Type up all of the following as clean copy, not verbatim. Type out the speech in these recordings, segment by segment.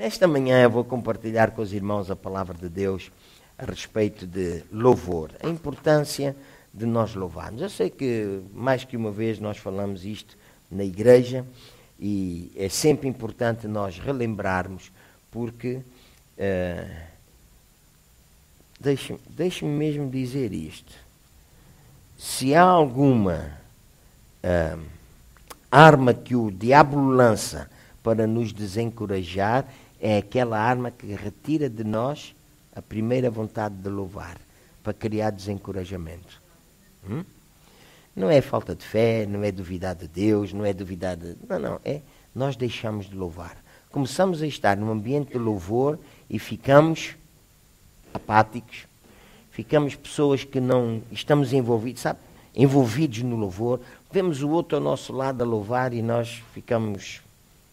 Nesta manhã eu vou compartilhar com os irmãos a palavra de Deus a respeito de louvor, a importância de nós louvarmos. Eu sei que mais que uma vez nós falamos isto na igreja e é sempre importante nós relembrarmos, porque deixe-me mesmo dizer isto. Se há alguma arma que o diabo lança para nos desencorajar, é aquela arma que retira de nós a primeira vontade de louvar, para criar desencorajamento. Não é falta de fé, não é duvidar de Deus, não é duvidar de... Não, é nós deixamos de louvar. Começamos a estar num ambiente de louvor e ficamos apáticos, ficamos pessoas que não estamos envolvidos, sabe? Envolvidos no louvor, vemos o outro ao nosso lado a louvar e nós ficamos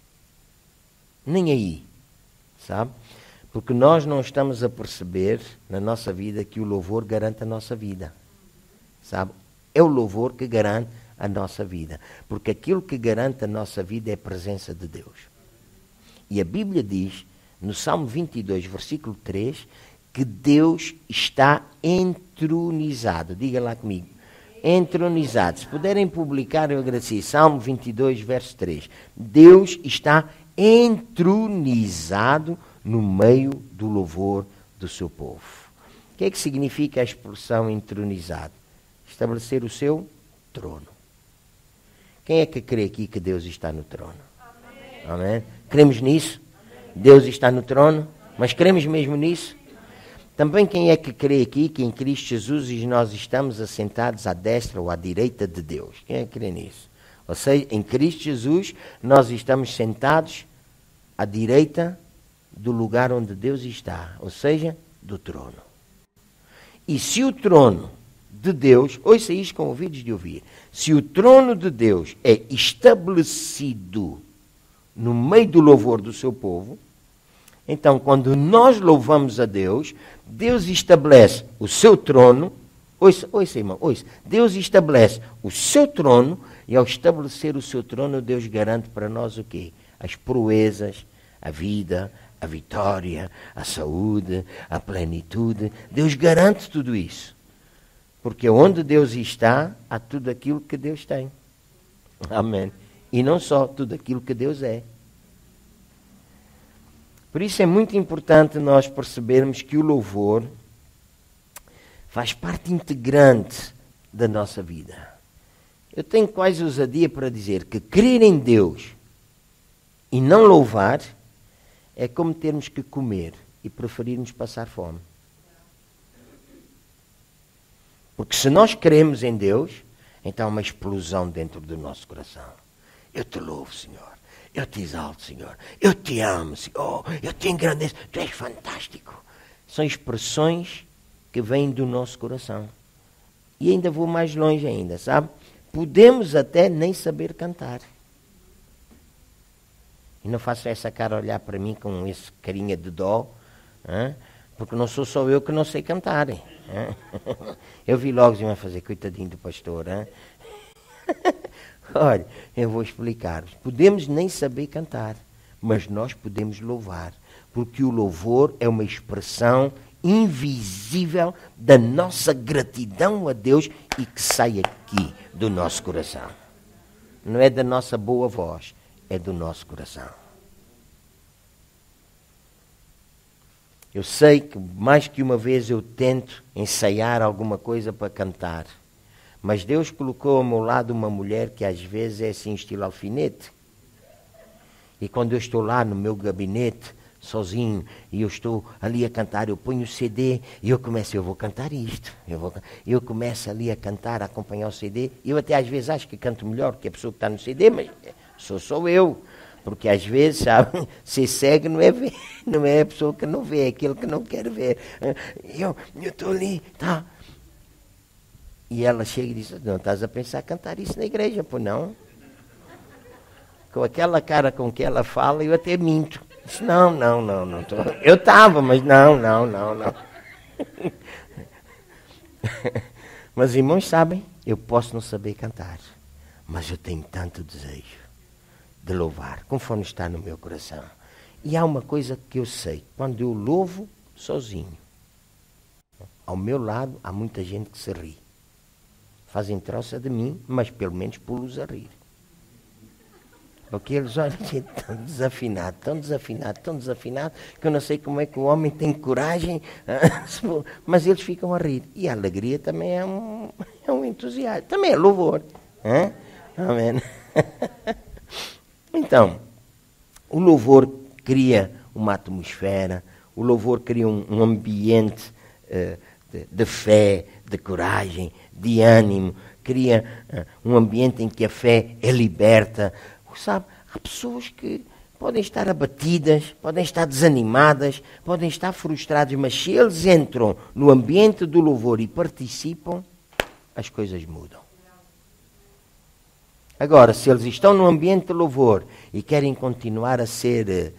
nem aí, sabe? Porque nós não estamos a perceber na nossa vida que o louvor garante a nossa vida, sabe? É o louvor que garante a nossa vida, porque aquilo que garante a nossa vida é a presença de Deus. E a Bíblia diz, no Salmo 22, versículo 3, que Deus está entronizado. Diga lá comigo. Entronizado. Se puderem publicar, eu agradeço. Salmo 22, verso 3. Deus está entronizado no meio do louvor do seu povo. O que é que significa a expressão entronizado? Estabelecer o seu trono. Quem é que crê aqui que Deus está no trono? Amém. Amém? Cremos nisso? Amém. Deus está no trono? Mas cremos mesmo nisso? Também quem é que crê aqui que em Cristo Jesus nós estamos assentados à destra ou à direita de Deus? Quem é que crê nisso? Ou seja, em Cristo Jesus nós estamos sentados à direita do lugar onde Deus está, ou seja, do trono. E se o trono de Deus, ouça isto com ouvidos de ouvir, se o trono de Deus é estabelecido no meio do louvor do seu povo, então quando nós louvamos a Deus, Deus estabelece o seu trono, ouça irmão, ouça, Deus estabelece o seu trono, e ao estabelecer o seu trono, Deus garante para nós o quê? As proezas, a vida, a vitória, a saúde, a plenitude. Deus garante tudo isso. Porque onde Deus está, há tudo aquilo que Deus tem. Amém. E não só tudo aquilo que Deus é. Por isso é muito importante nós percebermos que o louvor faz parte integrante da nossa vida. Eu tenho quase ousadia para dizer que crer em Deus e não louvar é como termos que comer e preferirmos passar fome. Porque se nós cremos em Deus, então há uma explosão dentro do nosso coração. Eu te louvo, Senhor. Eu te exalto, Senhor. Eu te amo, Senhor. Eu te engrandeço. Tu és fantástico. São expressões que vêm do nosso coração. E ainda vou mais longe ainda, sabe? Podemos até nem saber cantar. E não faço essa cara olhar para mim com esse carinha de dó, porque não sou só eu que não sei cantar. Eu vi logo que iam fazer, coitadinho do pastor. Olha, eu vou explicar. Podemos nem saber cantar, mas nós podemos louvar, porque o louvor é uma expressão invisível da nossa gratidão a Deus e que sai aqui do nosso coração. Não é da nossa boa voz, é do nosso coração. Eu sei que mais que uma vez eu tento ensaiar alguma coisa para cantar, mas Deus colocou ao meu lado uma mulher que às vezes é assim, estilo alfinete. E quando eu estou lá no meu gabinete, sozinho, e eu estou ali a cantar, eu ponho o CD e eu vou cantar isto. Eu começo ali a cantar, a acompanhar o CD. Eu até às vezes acho que canto melhor que a pessoa que está no CD, mas sou eu. Porque às vezes, sabe, ser cego não é ver, não é a pessoa que não vê, é aquele que não quer ver. Eu estou ali, tá. E ela chega e diz, não estás a pensar cantar isso na igreja, pô, não? Com aquela cara com que ela fala, eu até minto. Disse, não. Eu estava, mas não. Mas irmãos sabem, eu posso não saber cantar, mas eu tenho tanto desejo de louvar, conforme está no meu coração. E há uma coisa que eu sei, quando eu louvo sozinho, ao meu lado há muita gente que se ri. Fazem troça de mim, mas pelo menos pulo-os a rir. Porque eles, olha, tão desafinado, que eu não sei como é que o homem tem coragem, mas eles ficam a rir. E a alegria também é um entusiasmo, também é louvor. Amém. Então, o louvor cria uma atmosfera, o louvor cria um ambiente de fé, de coragem, de ânimo, cria um ambiente em que a fé é liberta. Sabe, há pessoas que podem estar abatidas, podem estar desanimadas, podem estar frustradas, mas se eles entram no ambiente do louvor e participam, as coisas mudam. Agora, se eles estão no ambiente de louvor e querem continuar a ser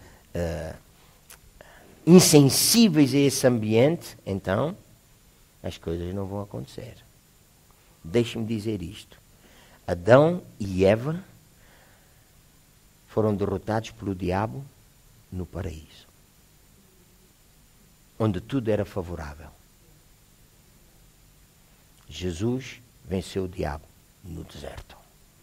insensíveis a esse ambiente, então as coisas não vão acontecer. Deixe-me dizer isto. Adão e Eva foram derrotados pelo diabo no paraíso, onde tudo era favorável. Jesus venceu o diabo no deserto.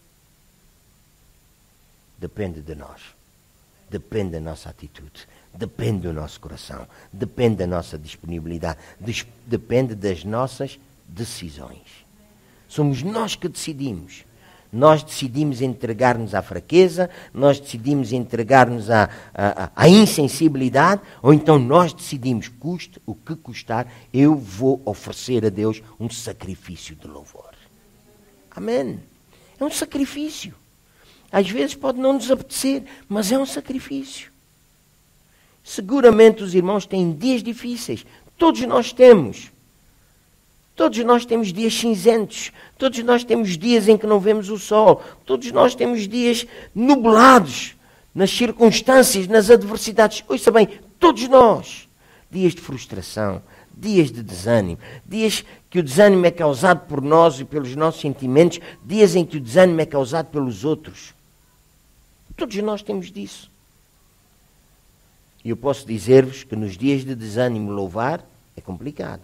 Depende de nós. Depende da nossa atitude. Depende do nosso coração. Depende da nossa disponibilidade. Depende das nossas decisões. Somos nós que decidimos. Nós decidimos entregar-nos à fraqueza, nós decidimos entregar-nos à insensibilidade, ou então nós decidimos, custe o que custar, eu vou oferecer a Deus um sacrifício de louvor. Amém. É um sacrifício. Às vezes pode não nos apetecer, mas é um sacrifício. Seguramente os irmãos têm dias difíceis. Todos nós temos. Todos nós temos dias cinzentos. Todos nós temos dias em que não vemos o sol. Todos nós temos dias nublados nas circunstâncias, nas adversidades. Ouça bem, todos nós. Dias de frustração, dias de desânimo, dias que o desânimo é causado por nós e pelos nossos sentimentos, dias em que o desânimo é causado pelos outros. Todos nós temos disso. E eu posso dizer-vos que nos dias de desânimo louvar é complicado.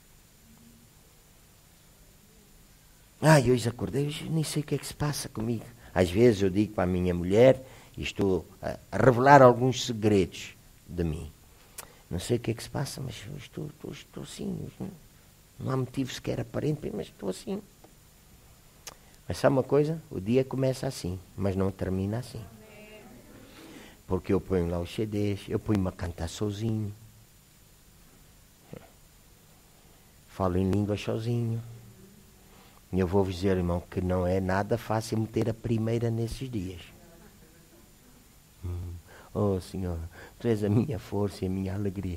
Hoje acordei, hoje nem sei o que é que se passa comigo. Às vezes eu digo para a minha mulher, e estou a revelar alguns segredos de mim. Não sei o que é que se passa, mas estou assim. Não há motivo sequer aparente, mas estou assim. Mas sabe uma coisa? O dia começa assim, mas não termina assim. Porque eu ponho lá os CDs, eu ponho-me a cantar sozinho. Falo em línguas sozinho. E eu vou dizer, irmão, que não é nada fácil meter a primeira nesses dias. Oh, Senhor, Tu és a minha força e a minha alegria.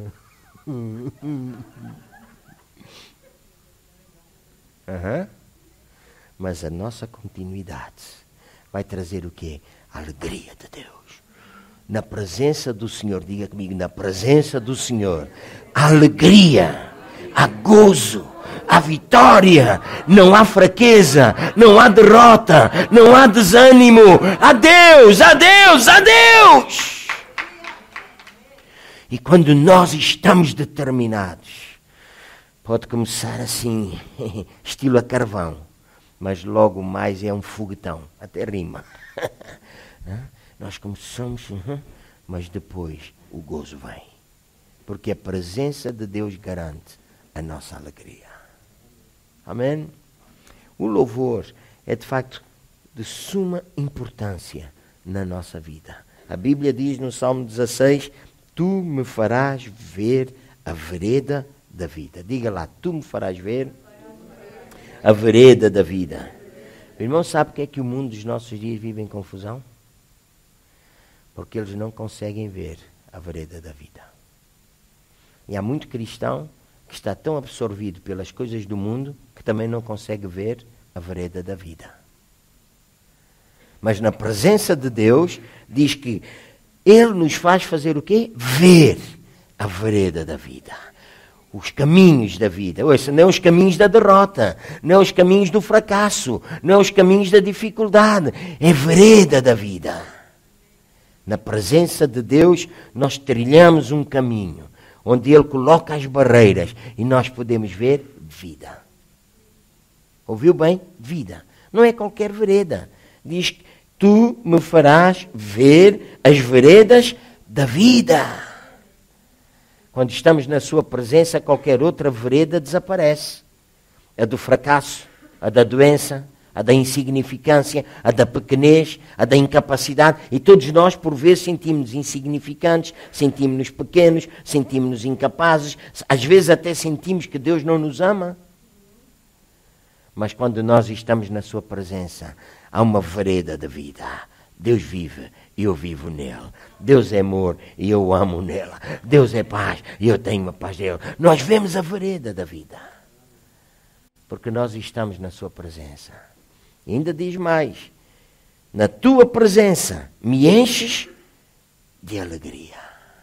Mas a nossa continuidade vai trazer o quê? A alegria de Deus. Na presença do Senhor, diga comigo, na presença do Senhor, a alegria, a gozo, a vitória, não há fraqueza, não há derrota, não há desânimo. Adeus, adeus, adeus! E quando nós estamos determinados, pode começar assim, estilo a carvão, mas logo mais é um foguetão, até rima. Nós começamos, mas depois o gozo vem. Porque a presença de Deus garante a nossa alegria. Amém? O louvor é de facto de suma importância na nossa vida. A Bíblia diz no Salmo 16, Tu me farás ver a vereda da vida. Diga lá, Tu me farás ver a vereda da vida. O irmão sabe porque é que o mundo dos nossos dias vive em confusão? Porque eles não conseguem ver a vereda da vida. E há muito cristão que está tão absorvido pelas coisas do mundo que também não consegue ver a vereda da vida. Mas na presença de Deus, diz que Ele nos faz fazer o quê? Ver a vereda da vida. Os caminhos da vida. Ouça, não é os caminhos da derrota, não é os caminhos do fracasso, não é os caminhos da dificuldade. É a vereda da vida. Na presença de Deus, nós trilhamos um caminho onde Ele coloca as barreiras e nós podemos ver vida. Ouviu bem? Vida. Não é qualquer vereda. Diz que tu me farás ver as veredas da vida. Quando estamos na sua presença, qualquer outra vereda desaparece. A do fracasso, a da doença, a da insignificância, a da pequenez, a da incapacidade. E todos nós, por vezes, sentimos-nos insignificantes, sentimos-nos pequenos, sentimos-nos incapazes. Às vezes até sentimos que Deus não nos ama. Mas quando nós estamos na sua presença, há uma vereda de vida. Deus vive e eu vivo nele. Deus é amor e eu amo nele. Deus é paz e eu tenho a paz dele. Nós vemos a vereda da vida. Porque nós estamos na sua presença. E ainda diz mais. Na tua presença me enches de alegria.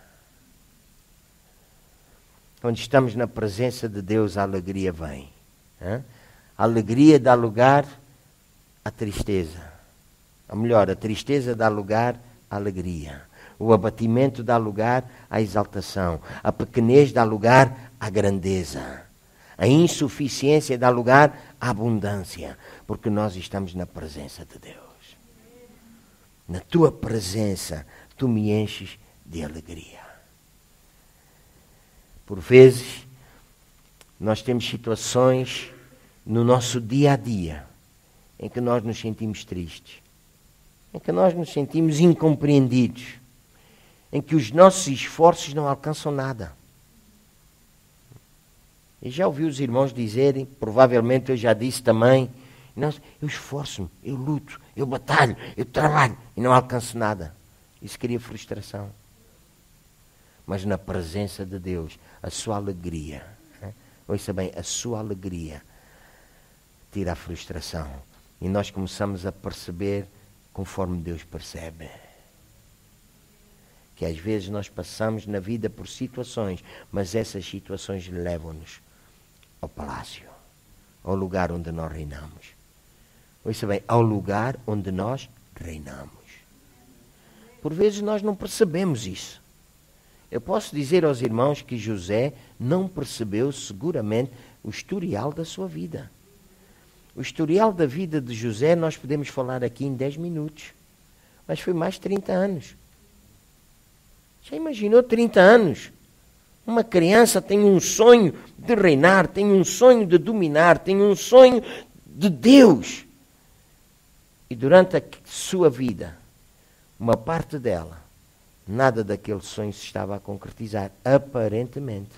Quando estamos na presença de Deus, a alegria vem. A alegria dá lugar à tristeza. Ou melhor, a tristeza dá lugar à alegria. O abatimento dá lugar à exaltação. A pequenez dá lugar à grandeza. A insuficiência dá lugar à abundância. Porque nós estamos na presença de Deus. Na tua presença, tu me enches de alegria. Por vezes, nós temos situações no nosso dia a dia em que nós nos sentimos tristes, em que nós nos sentimos incompreendidos, em que os nossos esforços não alcançam nada. E já ouvi os irmãos dizerem, provavelmente eu já disse também, eu esforço-me, eu luto, eu batalho, eu trabalho e não alcanço nada. Isso cria frustração. Mas na presença de Deus, a sua alegria, ouça bem, a sua alegria tira a frustração. E nós começamos a perceber conforme Deus percebe. Que às vezes nós passamos na vida por situações, mas essas situações levam-nos ao palácio, ao lugar onde nós reinamos. Ouça bem, ao lugar onde nós reinamos. Por vezes nós não percebemos isso. Eu posso dizer aos irmãos que José não percebeu seguramente o historial da sua vida. O historial da vida de José nós podemos falar aqui em 10 minutos. Mas foi mais de 30 anos. Já imaginou 30 anos? Uma criança tem um sonho de reinar, tem um sonho de dominar, tem um sonho de Deus. E durante a sua vida, uma parte dela, nada daquele sonho se estava a concretizar, aparentemente.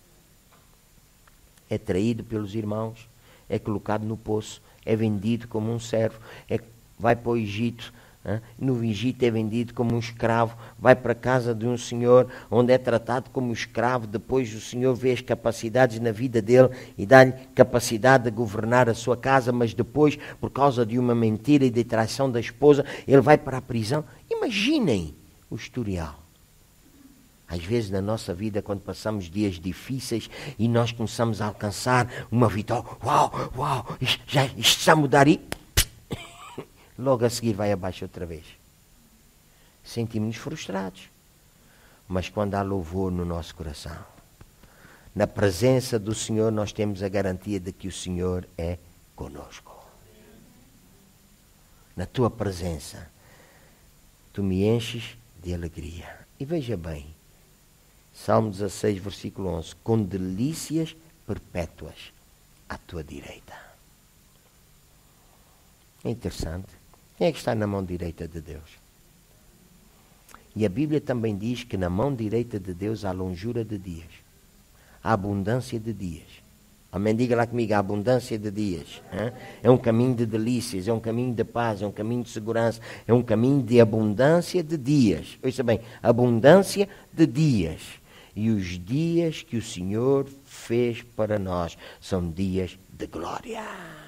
É traído pelos irmãos, é colocado no poço, é vendido como um servo, vai para o Egito, no Egito é vendido como um escravo, vai para a casa de um senhor, onde é tratado como escravo, depois o senhor vê as capacidades na vida dele e dá-lhe capacidade de governar a sua casa, mas depois, por causa de uma mentira e de traição da esposa, ele vai para a prisão. Imaginem o historial. Às vezes na nossa vida, quando passamos dias difíceis e nós começamos a alcançar uma vitória, uau, isto está a mudar e logo a seguir vai abaixo outra vez. Sentimos-nos frustrados. Mas quando há louvor no nosso coração, na presença do Senhor, nós temos a garantia de que o Senhor é conosco. Na tua presença, tu me enches de alegria. E veja bem, Salmo 16, versículo 11. Com delícias perpétuas à tua direita. É interessante. Quem é que está na mão direita de Deus? E a Bíblia também diz que na mão direita de Deus há longura de dias. Há abundância de dias. Amém? Diga lá comigo, a abundância de dias. É um caminho de delícias, é um caminho de paz, é um caminho de segurança, é um caminho de abundância de dias. Ouça bem, abundância de dias. E os dias que o Senhor fez para nós são dias de glória.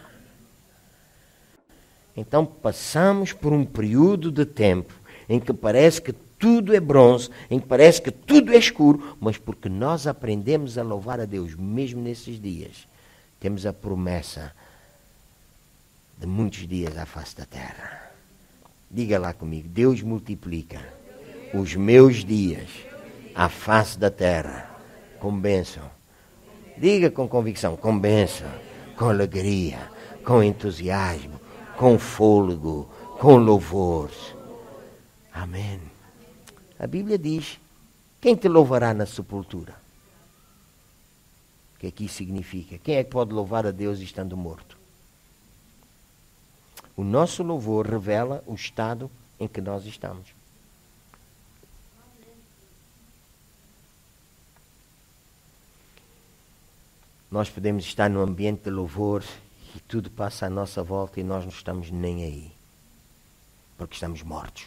Então passamos por um período de tempo em que parece que tudo é bronze, em que parece que tudo é escuro, mas porque nós aprendemos a louvar a Deus, mesmo nesses dias, temos a promessa de muitos dias à face da terra. Diga lá comigo, Deus multiplica os meus dias à face da terra com bênção. Diga com convicção, com bênção, com alegria, com entusiasmo, com fôlego, com louvor. Amém. A Bíblia diz, quem te louvará na sepultura? O que aqui significa? Quem é que pode louvar a Deus estando morto? O nosso louvor revela o estado em que nós estamos. Nós podemos estar num ambiente de louvor e tudo passa à nossa volta e nós não estamos nem aí. Porque estamos mortos.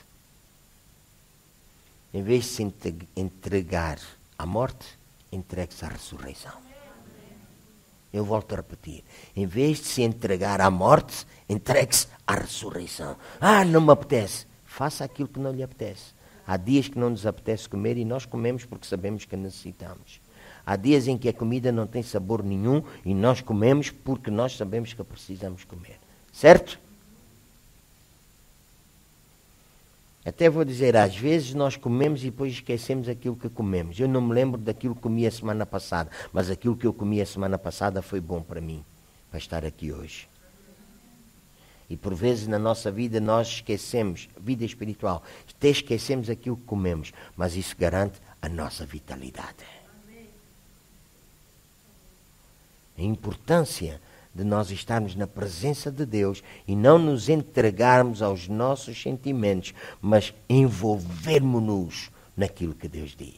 Em vez de se entregar à morte, entregue-se à ressurreição. Eu volto a repetir. Em vez de se entregar à morte, entregue-se à ressurreição. Não me apetece. Faça aquilo que não lhe apetece. Há dias que não nos apetece comer e nós comemos porque sabemos que necessitamos. Há dias em que a comida não tem sabor nenhum e nós comemos porque nós sabemos que precisamos comer. Certo? Até vou dizer, às vezes nós comemos e depois esquecemos aquilo que comemos. Eu não me lembro daquilo que comi a semana passada, mas aquilo que eu comi a semana passada foi bom para mim, para estar aqui hoje. E por vezes na nossa vida nós esquecemos, vida espiritual, até esquecemos aquilo que comemos, mas isso garante a nossa vitalidade. A importância de nós estarmos na presença de Deus e não nos entregarmos aos nossos sentimentos, mas envolvermos-nos naquilo que Deus diz.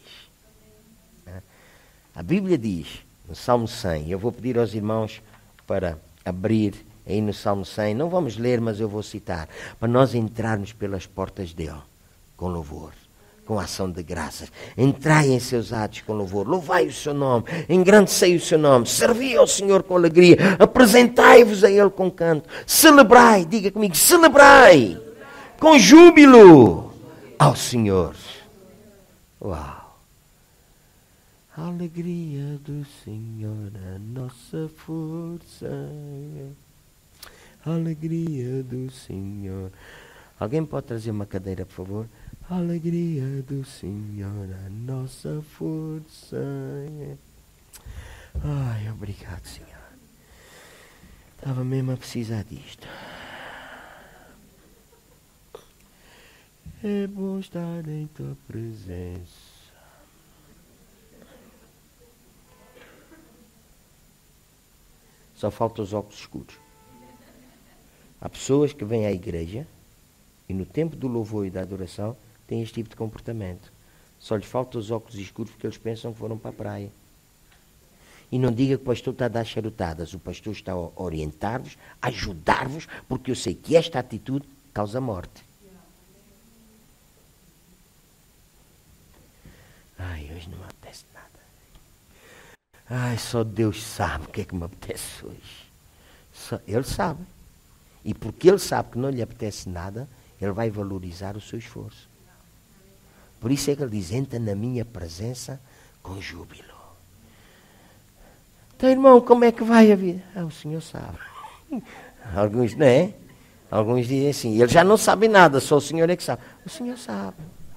A Bíblia diz, no Salmo 100, eu vou pedir aos irmãos para abrir aí no Salmo 100, não vamos ler, mas eu vou citar, para nós entrarmos pelas portas dele, com louvor, com ação de graças. Entrai em seus atos com louvor, louvai o seu nome, engrandecei o seu nome, servi ao Senhor com alegria, apresentai-vos a ele com canto, celebrai, diga comigo, celebrai, com júbilo ao Senhor. Uau! A alegria do Senhor, a nossa força, a alegria do Senhor. Alguém pode trazer uma cadeira, por favor? A alegria do Senhor, a nossa força. Ai, obrigado, Senhor. Estava mesmo a precisar disto. É bom estar em tua presença. Só faltam os óculos escuros. Há pessoas que vêm à igreja e no tempo do louvor e da adoração têm este tipo de comportamento. Só lhes faltam os óculos escuros porque eles pensam que foram para a praia. E não diga que o pastor está a dar charutadas. O pastor está a orientar-vos, a ajudar-vos, porque eu sei que esta atitude causa morte. Ai, hoje não me apetece nada. Ai, só Deus sabe o que é que me apetece hoje. Ele sabe. E porque ele sabe que não lhe apetece nada, ele vai valorizar o seu esforço. Por isso é que ele diz, entra na minha presença com júbilo. Então, irmão, como é que vai a vida? O Senhor sabe. Alguns, não é? Alguns dizem assim, eles já não sabem nada, só o Senhor é que sabe. O Senhor sabe.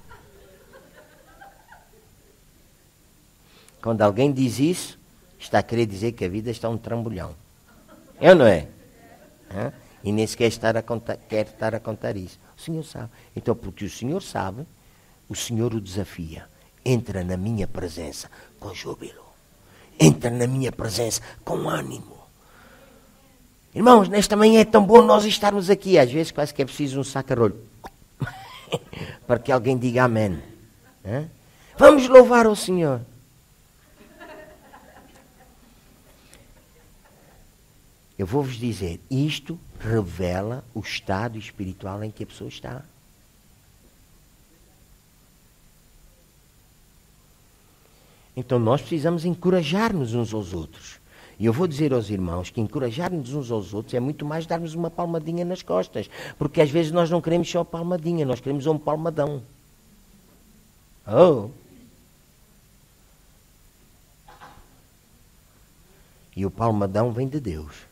Quando alguém diz isso, está a querer dizer que a vida está um trambolhão. É ou não é? E nem sequer quer estar a contar isso. O Senhor sabe. Então, porque o Senhor sabe, o Senhor o desafia. Entra na minha presença com júbilo. Entra na minha presença com ânimo. Irmãos, nesta manhã é tão bom nós estarmos aqui. Às vezes quase que é preciso um saca-rolho. Para que alguém diga amém. Vamos louvar ao Senhor. Eu vou-vos dizer, isto revela o estado espiritual em que a pessoa está. Então nós precisamos encorajar-nos uns aos outros. E eu vou dizer aos irmãos que encorajar-nos uns aos outros é muito mais dar-nos uma palmadinha nas costas. Porque às vezes nós não queremos só palmadinha, nós queremos um palmadão. E o palmadão vem de Deus.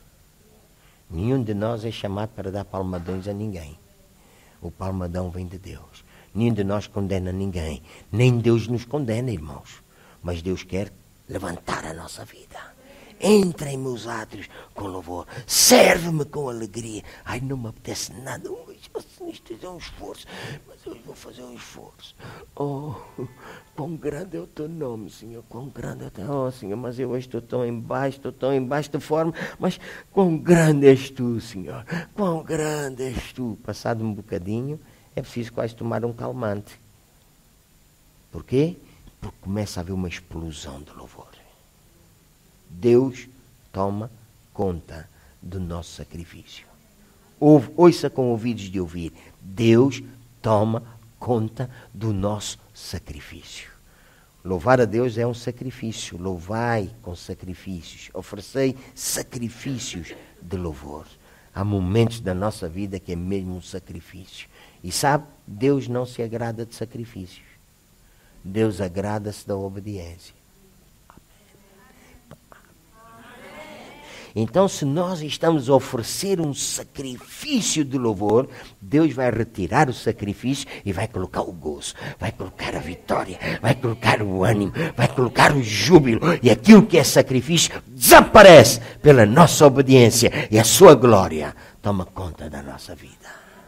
Nenhum de nós é chamado para dar palmadões a ninguém. O palmadão vem de Deus. Nenhum de nós condena ninguém. Nem Deus nos condena, irmãos. Mas Deus quer levantar a nossa vida. Entra em meus átrios com louvor. Serve-me com alegria. Ai, não me apetece nada hoje. Isto é um esforço. Mas hoje vou fazer um esforço. Oh, quão grande é o teu nome, Senhor. Quão grande é o teu... Oh, Senhor, mas eu hoje estou tão em baixo de forma. Mas quão grande és tu, Senhor. Quão grande és tu. Passado um bocadinho, é preciso quase tomar um calmante. Por quê? Porque começa a haver uma explosão de louvor. Deus toma conta do nosso sacrifício. Ouça com ouvidos de ouvir. Deus toma conta do nosso sacrifício. Louvar a Deus é um sacrifício. Louvai com sacrifícios. Oferecei sacrifícios de louvor. Há momentos da nossa vida que é mesmo um sacrifício. E sabe, Deus não se agrada de sacrifícios. Deus agrada-se da obediência. Então, se nós estamos a oferecer um sacrifício de louvor, Deus vai retirar o sacrifício e vai colocar o gozo, vai colocar a vitória, vai colocar o ânimo, vai colocar o júbilo. E aquilo que é sacrifício desaparece pela nossa obediência e a sua glória toma conta da nossa vida.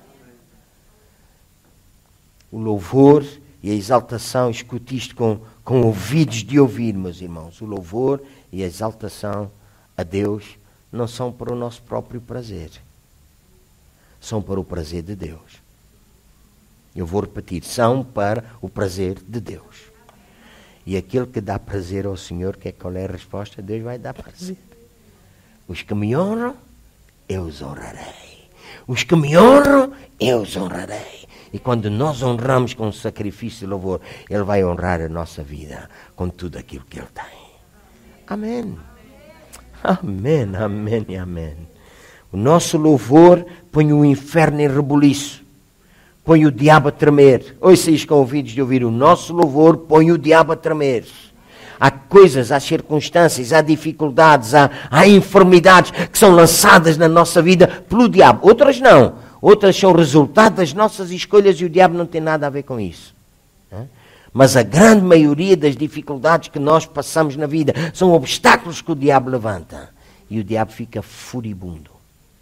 O louvor e a exaltação, escute isto com ouvidos de ouvir, meus irmãos. O louvor e a exaltação a Deus não são para o nosso próprio prazer. São para o prazer de Deus. Eu vou repetir, são para o prazer de Deus. E aquele que dá prazer ao Senhor, qual é a resposta? Deus vai dar prazer. Os que me honram, eu os honrarei. Os que me honram, eu os honrarei. E quando nós honramos com sacrifício de louvor, Ele vai honrar a nossa vida com tudo aquilo que Ele tem. Amém. Amém, amém e amém. O nosso louvor põe o inferno em rebuliço. Põe o diabo a tremer. Ouça isto com ouvidos de ouvir. O nosso louvor põe o diabo a tremer. Há coisas, há circunstâncias, há dificuldades, há enfermidades que são lançadas na nossa vida pelo diabo. Outras não. Outras são resultado das nossas escolhas e o diabo não tem nada a ver com isso. Mas a grande maioria das dificuldades que nós passamos na vida são obstáculos que o diabo levanta. E o diabo fica furibundo.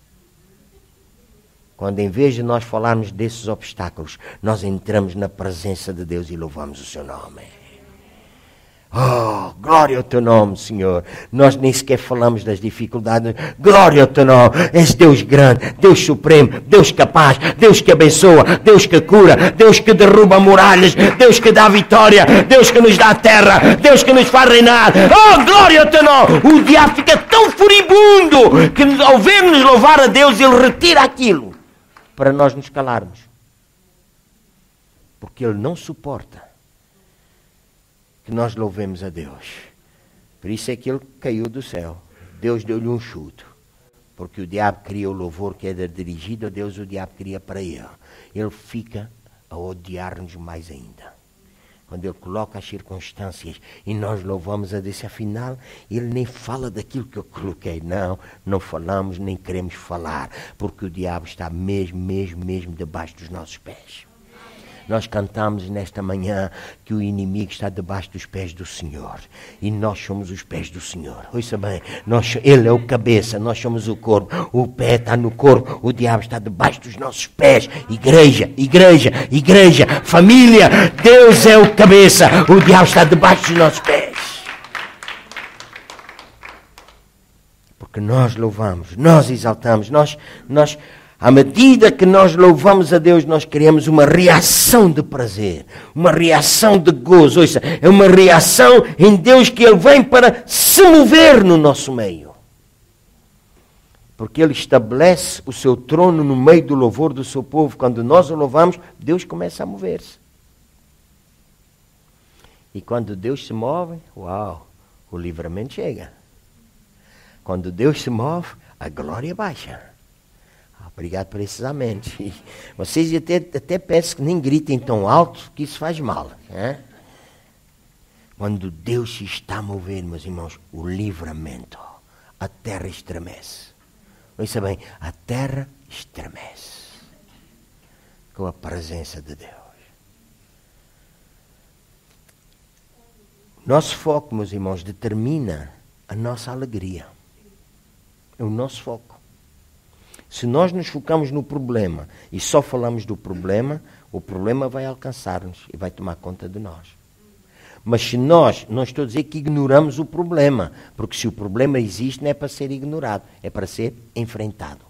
Quando em vez de nós falarmos desses obstáculos, nós entramos na presença de Deus e louvamos o seu nome. Oh, glória ao teu nome, Senhor. Nós nem sequer falamos das dificuldades. Glória ao teu nome. És Deus grande, Deus supremo, Deus capaz, Deus que abençoa, Deus que cura, Deus que derruba muralhas, Deus que dá vitória, Deus que nos dá terra, Deus que nos faz reinar. Oh, glória ao teu nome. O diabo fica tão furibundo que ao ver-nos louvar a Deus, ele retira aquilo para nós nos calarmos. Porque ele não suporta que nós louvemos a Deus. Por isso é que ele caiu do céu. Deus deu-lhe um chuto. Porque o diabo queria o louvor que era dirigido a Deus, o diabo queria para ele. Ele fica a odiar-nos mais ainda. Quando ele coloca as circunstâncias e nós louvamos a Deus, afinal, ele nem fala daquilo que eu coloquei. Não falamos, nem queremos falar. Porque o diabo está mesmo debaixo dos nossos pés. Nós cantamos nesta manhã que o inimigo está debaixo dos pés do Senhor. E nós somos os pés do Senhor. Ouça bem, Ele é o cabeça, nós somos o corpo. O pé está no corpo, o diabo está debaixo dos nossos pés. Igreja, família, Deus é o cabeça, o diabo está debaixo dos nossos pés. Porque nós louvamos, nós exaltamos, nós à medida que nós louvamos a Deus, nós criamos uma reação de prazer, uma reação de gozo. Ouça, é uma reação em Deus que Ele vem para se mover no nosso meio. Porque Ele estabelece o seu trono no meio do louvor do seu povo. Quando nós o louvamos, Deus começa a mover-se. E quando Deus se move, uau, o livramento chega. Quando Deus se move, a glória baixa. Obrigado por esses amém. Vocês até peço que nem gritem tão alto, que isso faz mal. Né? Quando Deus se está a mover, meus irmãos, o livramento, a terra estremece. Ouça bem, a terra estremece com a presença de Deus. Nosso foco, meus irmãos, determina a nossa alegria. É o nosso foco. Se nós nos focamos no problema e só falamos do problema, o problema vai alcançar-nos e vai tomar conta de nós. Mas se nós, não estou a dizer que ignoramos o problema, porque se o problema existe não é para ser ignorado, é para ser enfrentado.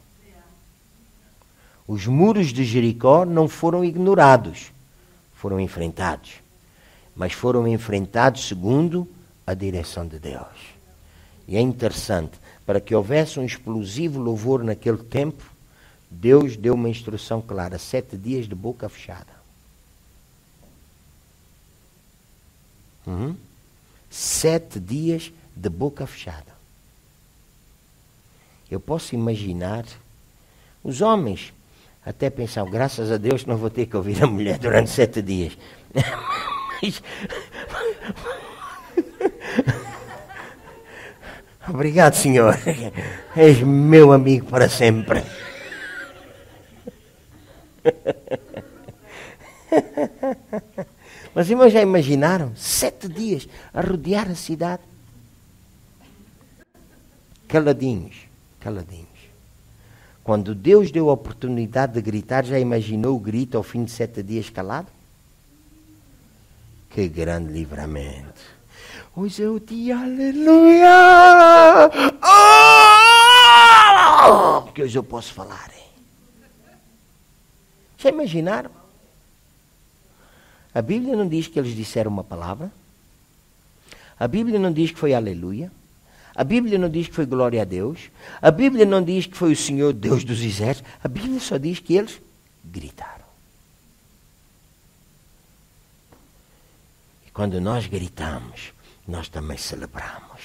Os muros de Jericó não foram ignorados, foram enfrentados. Mas foram enfrentados segundo a direção de Deus. E é interessante, para que houvesse um explosivo louvor naquele tempo, Deus deu uma instrução clara, 7 dias de boca fechada. 7 dias de boca fechada. Eu posso imaginar os homens até pensam, graças a Deus não vou ter que ouvir a mulher durante 7 dias. Mas... Obrigado, Senhor. És meu amigo para sempre. Mas irmãos, já imaginaram? 7 dias a rodear a cidade? Caladinhos, caladinhos. Quando Deus deu a oportunidade de gritar, já imaginou o grito ao fim de 7 dias calado? Que grande livramento. Hoje é o dia, aleluia! Oh! Porque hoje eu posso falar, hein? Já imaginaram? A Bíblia não diz que eles disseram uma palavra. A Bíblia não diz que foi aleluia. A Bíblia não diz que foi glória a Deus. A Bíblia não diz que foi o Senhor Deus dos exércitos. A Bíblia só diz que eles gritaram. E quando nós gritamos, nós também celebramos.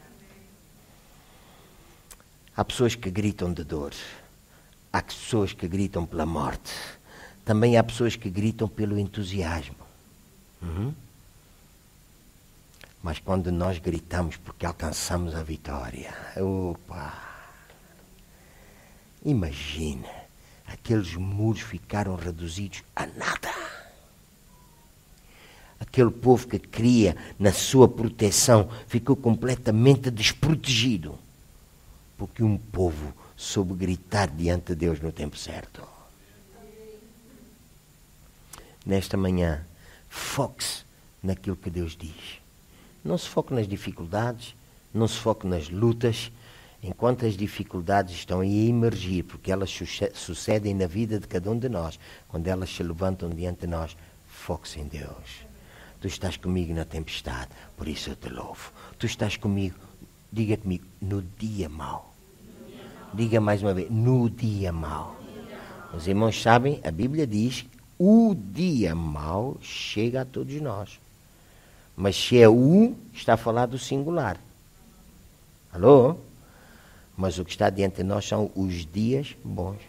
Há pessoas que gritam de dor. Há pessoas que gritam pela morte. Também há pessoas que gritam pelo entusiasmo. Mas quando nós gritamos porque alcançamos a vitória, opa! Imagina, aqueles muros ficaram reduzidos a nada. Aquele povo que cria na sua proteção ficou completamente desprotegido. Porque um povo soube gritar diante de Deus no tempo certo. Nesta manhã, foque-se naquilo que Deus diz. Não se foque nas dificuldades, não se foque nas lutas, enquanto as dificuldades estão a emergir, porque elas sucedem na vida de cada um de nós. Quando elas se levantam diante de nós, foque-se em Deus. Tu estás comigo na tempestade, por isso eu te louvo. Tu estás comigo, diga comigo, no dia mau. Diga mais uma vez, no dia mau. Os irmãos sabem, a Bíblia diz, o dia mau chega a todos nós. Mas se é o, está a falar do singular. Alô? Mas o que está diante de nós são os dias bons.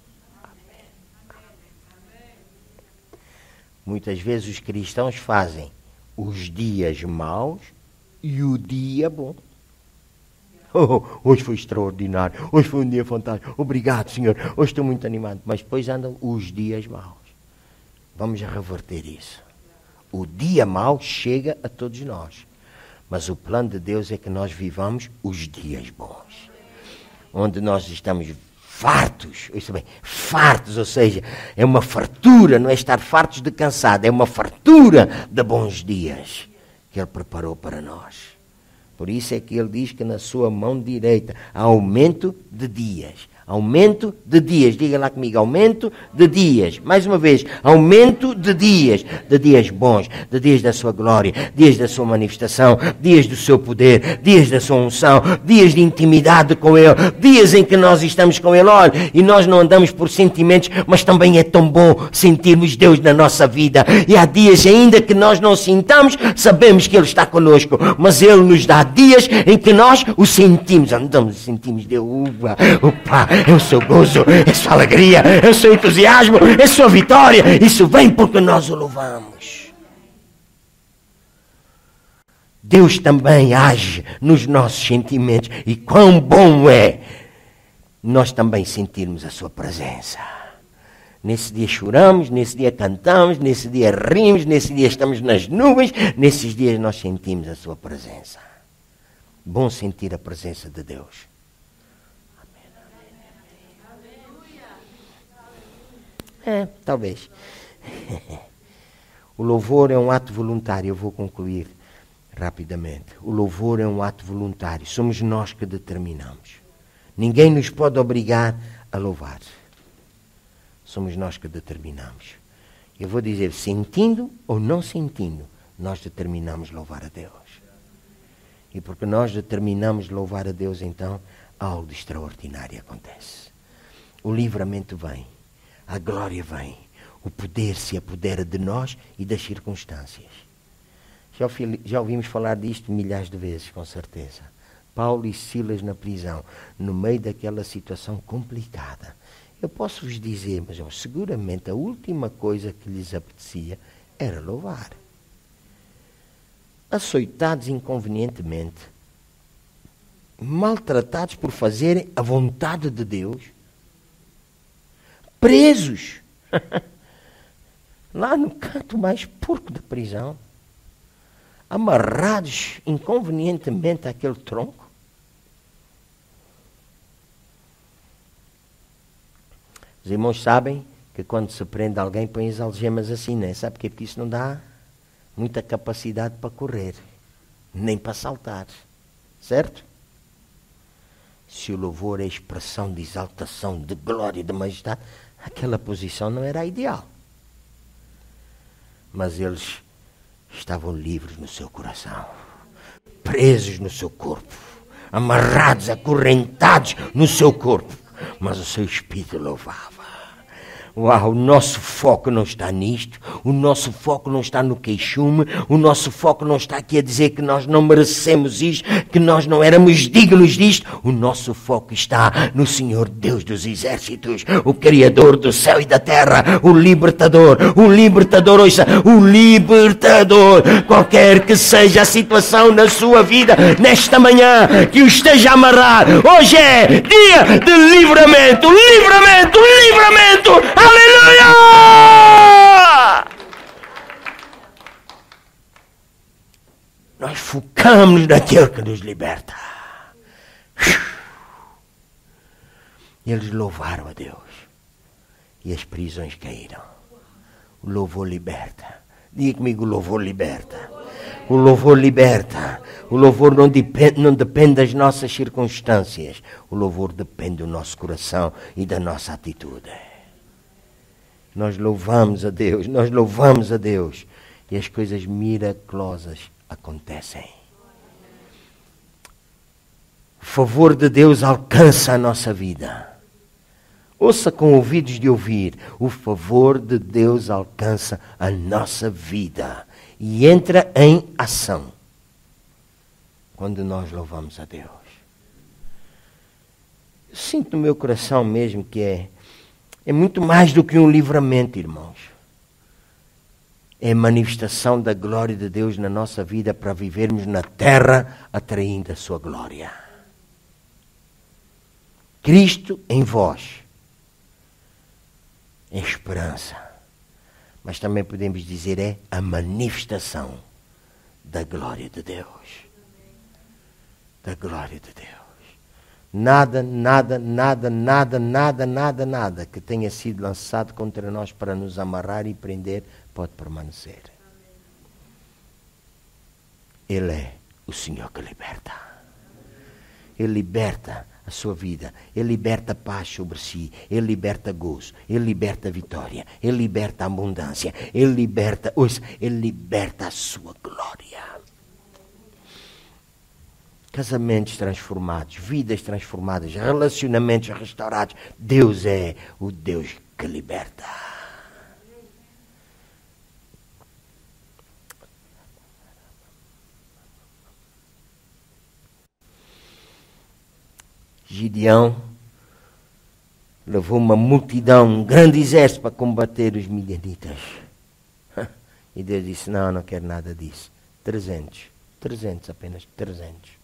Muitas vezes os cristãos fazem os dias maus e o dia bom. Oh, hoje foi extraordinário, hoje foi um dia fantástico, obrigado, Senhor, hoje estou muito animado. Mas depois andam os dias maus. Vamos reverter isso. O dia mau chega a todos nós. Mas o plano de Deus é que nós vivamos os dias bons. Onde nós estamos fartos, isso bem, fartos, ou seja, é uma fartura, não é estar fartos de cansado, é uma fartura de bons dias que Ele preparou para nós. Por isso é que Ele diz que na sua mão direita há aumento de dias. Aumento de dias, diga lá comigo, aumento de dias. Mais uma vez, aumento de dias bons, de dias da sua glória, dias da sua manifestação, dias do seu poder, dias da sua unção, dias de intimidade com Ele, dias em que nós estamos com Ele. Olha, e nós não andamos por sentimentos, mas também é tão bom sentirmos Deus na nossa vida. E há dias ainda que nós não sintamos, sabemos que Ele está conosco, mas Ele nos dá dias em que nós o sentimos, andamos e sentimos Deus, opa, é o seu gozo, é a sua alegria, é o seu entusiasmo, é a sua vitória. Isso vem porque nós o louvamos. Deus também age nos nossos sentimentos. E quão bom é nós também sentirmos a sua presença. Nesse dia choramos, nesse dia cantamos, nesse dia rimos, nesse dia estamos nas nuvens, nesses dias nós sentimos a sua presença. Bom sentir a presença de Deus. Talvez. O louvor é um ato voluntário. Eu vou concluir rapidamente. O louvor é um ato voluntário. Somos nós que determinamos. Ninguém nos pode obrigar a louvar. Somos nós que determinamos. Eu vou dizer, sentindo ou não sentindo, nós determinamos louvar a Deus. E porque nós determinamos louvar a Deus, então, algo de extraordinário acontece. O livramento vem. A glória vem. O poder se apodera de nós e das circunstâncias. Já ouvimos falar disto milhares de vezes, com certeza. Paulo e Silas na prisão, no meio daquela situação complicada. Eu posso vos dizer, mas seguramente a última coisa que lhes apetecia era louvar. Açoitados inconvenientemente, maltratados por fazerem a vontade de Deus, presos lá no canto mais porco da prisão, amarrados inconvenientemente àquele tronco. Os irmãos sabem que quando se prende alguém põe as algemas assim, né? Sabe porquê? Porque isso não dá muita capacidade para correr, nem para saltar, certo? Se o louvor é expressão de exaltação, de glória, de majestade, aquela posição não era a ideal. Mas eles estavam livres no seu coração, presos no seu corpo, amarrados, acorrentados no seu corpo, mas o seu espírito louvava. Uau, o nosso foco não está nisto, o nosso foco não está no queixume, o nosso foco não está aqui a dizer que nós não merecemos isto, que nós não éramos dignos disto. O nosso foco está no Senhor Deus dos exércitos, o Criador do céu e da terra, o libertador, ouça, o libertador. Qualquer que seja a situação na sua vida, nesta manhã, que o esteja a amarrar, hoje é dia de livramento, livramento, livramento. Aleluia! Nós focamos naquele que nos liberta. Eles louvaram a Deus. E as prisões caíram. O louvor liberta. Diga comigo, o louvor liberta. O louvor liberta. O louvor não depende das nossas circunstâncias. O louvor depende do nosso coração e da nossa atitude. Nós louvamos a Deus, nós louvamos a Deus. E as coisas miraculosas acontecem. O favor de Deus alcança a nossa vida. Ouça com ouvidos de ouvir. O favor de Deus alcança a nossa vida. E entra em ação. Quando nós louvamos a Deus. Eu sinto no meu coração mesmo que é muito mais do que um livramento, irmãos. É a manifestação da glória de Deus na nossa vida para vivermos na terra atraindo a sua glória. Cristo em vós é esperança. Mas também podemos dizer é a manifestação da glória de Deus. Da glória de Deus. Nada que tenha sido lançado contra nós para nos amarrar e prender pode permanecer. Ele é o Senhor que liberta. Ele liberta a sua vida. Ele liberta paz sobre si. Ele liberta gozo. Ele liberta vitória. Ele liberta abundância. Ele liberta a sua glória. Casamentos transformados, vidas transformadas, relacionamentos restaurados. Deus é o Deus que liberta. Gideão levou uma multidão, um grande exército para combater os midianitas. E Deus disse, não quero nada disso. 300, apenas 300.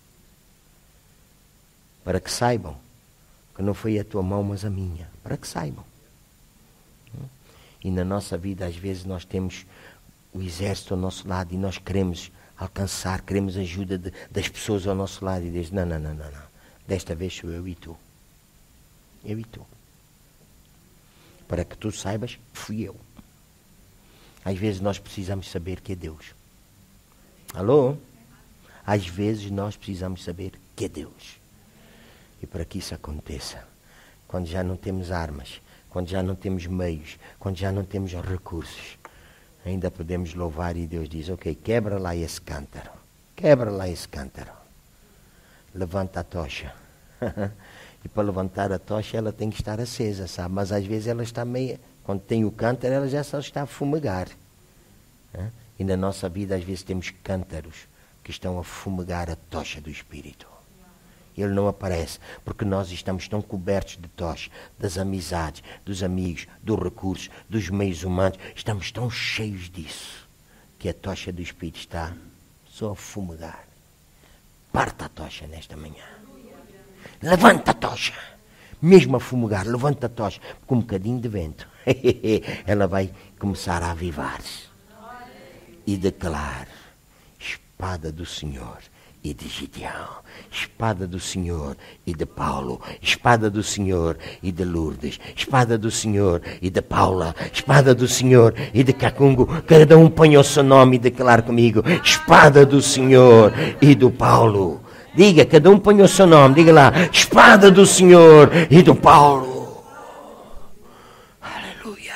Para que saibam que não foi a tua mão, mas a minha. Para que saibam. E na nossa vida, às vezes, nós temos o exército ao nosso lado e nós queremos alcançar, queremos ajuda das pessoas ao nosso lado. E Deus, não. Desta vez sou eu e tu. Eu e tu. Para que tu saibas, fui eu. Às vezes nós precisamos saber que é Deus. Alô? Às vezes nós precisamos saber que é Deus. E para que isso aconteça, quando já não temos armas, quando já não temos meios, quando já não temos recursos, ainda podemos louvar e Deus diz, ok, quebra lá esse cântaro. Quebra lá esse cântaro. Levanta a tocha. E para levantar a tocha ela tem que estar acesa, sabe? Mas às vezes ela está meia... Quando tem o cântaro, ela já só está a fumegar. E na nossa vida, às vezes, temos cântaros que estão a fumegar a tocha do Espírito. Ele não aparece, porque nós estamos tão cobertos de tocha, das amizades, dos amigos, dos recursos, dos meios humanos. Estamos tão cheios disso, que a tocha do Espírito está só a fumegar. Parta a tocha nesta manhã. Levanta a tocha. Mesmo a fumegar, levanta a tocha. Com um bocadinho de vento. Ela vai começar a avivar-se. E declarar: espada do Senhor e de Gideão, espada do Senhor e de Paulo, espada do Senhor e de Lourdes, espada do Senhor e de Paula, espada do Senhor e de Cacungo. Cada um põe o seu nome e declare comigo: espada do Senhor e do Paulo. Diga, cada um põe o seu nome, diga lá: espada do Senhor e do Paulo. Aleluia.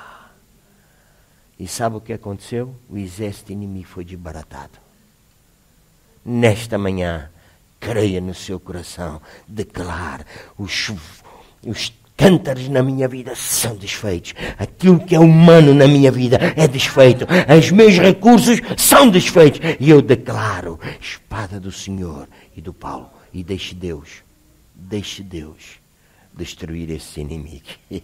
E sabe o que aconteceu? O exército inimigo foi desbaratado. Nesta manhã, creia no seu coração, declare: os cântaros na minha vida são desfeitos. Aquilo que é humano na minha vida é desfeito. Os meus recursos são desfeitos. E eu declaro: espada do Senhor e do Paulo. E deixe Deus destruir esse inimigo.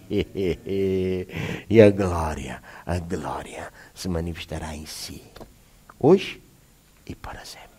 E a glória se manifestará em si, hoje e para sempre.